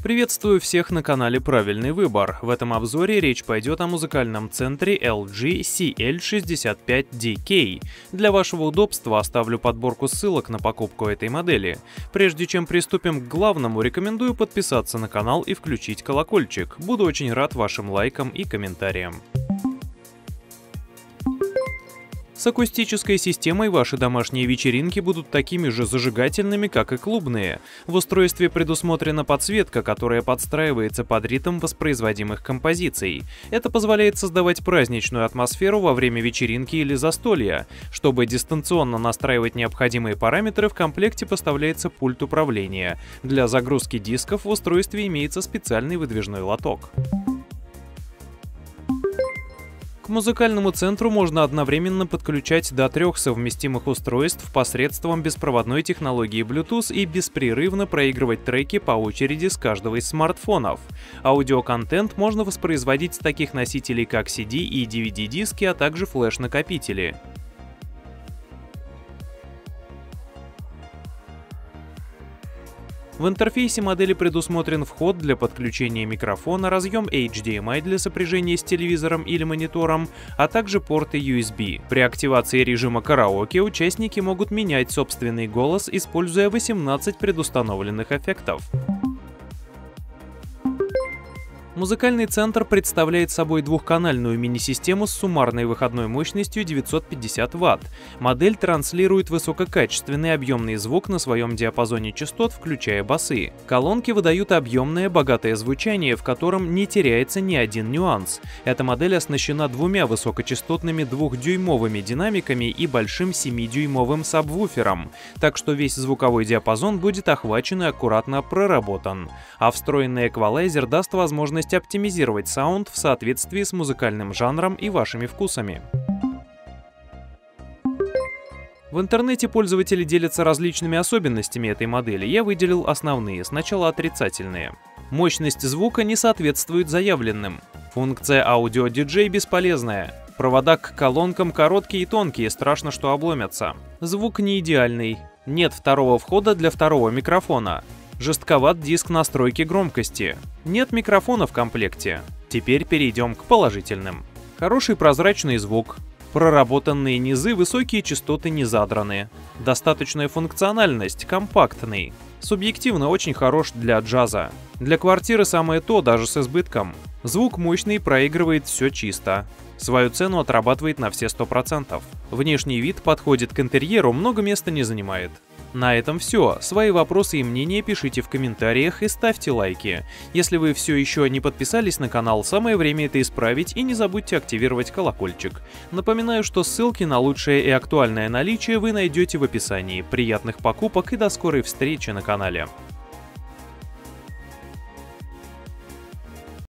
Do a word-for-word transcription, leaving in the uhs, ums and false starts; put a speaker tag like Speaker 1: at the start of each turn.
Speaker 1: Приветствую всех на канале Правильный выбор. В этом обзоре речь пойдет о музыкальном центре эл джи си эл шестьдесят пять ди кей. Для вашего удобства оставлю подборку ссылок на покупку этой модели. Прежде чем приступим к главному, рекомендую подписаться на канал и включить колокольчик. Буду очень рад вашим лайкам и комментариям. С акустической системой ваши домашние вечеринки будут такими же зажигательными, как и клубные. В устройстве предусмотрена подсветка, которая подстраивается под ритм воспроизводимых композиций. Это позволяет создавать праздничную атмосферу во время вечеринки или застолья. Чтобы дистанционно настраивать необходимые параметры, в комплекте поставляется пульт управления. Для загрузки дисков в устройстве имеется специальный выдвижной лоток. К музыкальному центру можно одновременно подключать до трех совместимых устройств посредством беспроводной технологии Bluetooth и беспрерывно проигрывать треки по очереди с каждого из смартфонов. Аудиоконтент можно воспроизводить с таких носителей, как си ди и ди ви ди-диски, а также флеш-накопители. В интерфейсе модели предусмотрен вход для подключения микрофона, разъем эйч ди эм ай для сопряжения с телевизором или монитором, а также порты ю эс би. При активации режима караоке участники могут менять собственный голос, используя восемнадцать предустановленных эффектов. Музыкальный центр представляет собой двухканальную мини-систему с суммарной выходной мощностью девятьсот пятьдесят ватт. Модель транслирует высококачественный объемный звук на своем диапазоне частот, включая басы. Колонки выдают объемное, богатое звучание, в котором не теряется ни один нюанс. Эта модель оснащена двумя высокочастотными двухдюймовыми динамиками и большим семидюймовым сабвуфером, так что весь звуковой диапазон будет охвачен и аккуратно проработан. А встроенный эквалайзер даст возможность оптимизировать саунд в соответствии с музыкальным жанром и вашими вкусами. В интернете пользователи делятся различными особенностями этой модели. Я выделил основные, сначала отрицательные. Мощность звука не соответствует заявленным. Функция аудио-диджей бесполезная. Провода к колонкам короткие и тонкие, страшно, что обломятся. Звук не идеальный. Нет второго входа для второго микрофона. Жестковат диск настройки громкости. Нет микрофона в комплекте. Теперь перейдем к положительным. Хороший прозрачный звук. Проработанные низы, высокие частоты не задраны. Достаточная функциональность, компактный. Субъективно очень хорош для джаза. Для квартиры самое то, даже с избытком. Звук мощный, проигрывает все чисто. Свою цену отрабатывает на все сто процентов. Внешний вид подходит к интерьеру, много места не занимает. На этом все. Свои вопросы и мнения пишите в комментариях и ставьте лайки. Если вы все еще не подписались на канал, самое время это исправить, и не забудьте активировать колокольчик. Напоминаю, что ссылки на лучшее и актуальное наличие вы найдете в описании. Приятных покупок и до скорой встречи на канале.